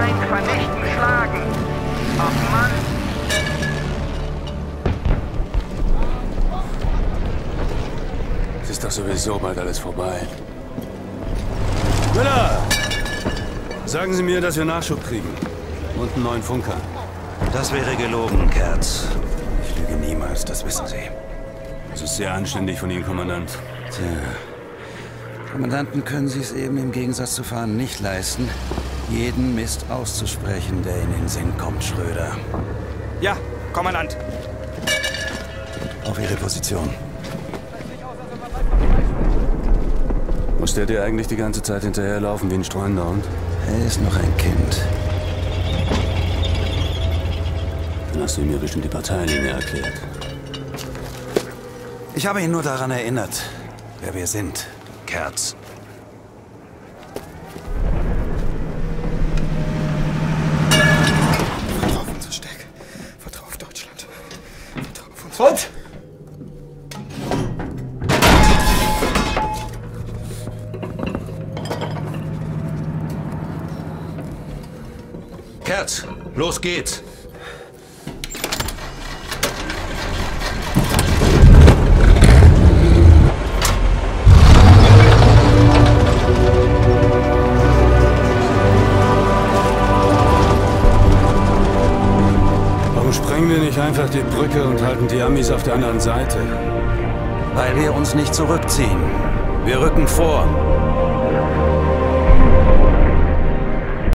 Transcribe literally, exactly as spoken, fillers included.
Feind vernichten, schlagen. Ach Mann. Es ist doch sowieso bald alles vorbei. Müller! Sagen Sie mir, dass wir Nachschub kriegen. Und einen neuen Funker. Das wäre gelogen, Kerz. Ich lüge niemals, das wissen Sie. Das ist sehr anständig von Ihnen, Kommandant. Tja. Kommandanten können Sie es eben im Gegensatz zu Fahren nicht leisten, jeden Mist auszusprechen, der in den Sinn kommt, Schröder. Ja, Kommandant. Auf Ihre Position. Muss der dir eigentlich die ganze Zeit hinterherlaufen wie ein streunender Hund? Er ist noch ein Kind. Dann hast du ihm ja bestimmt die Parteilinie erklärt. Ich habe ihn nur daran erinnert, wer wir sind, Kerz. Vertrau auf unsere Stärke. Vertrau auf Deutschland. Vertrau auf uns. Und? Kerz, los geht's! Warum sprengen wir nicht einfach die Brücke und halten die Amis auf der anderen Seite? Weil wir uns nicht zurückziehen. Wir rücken vor.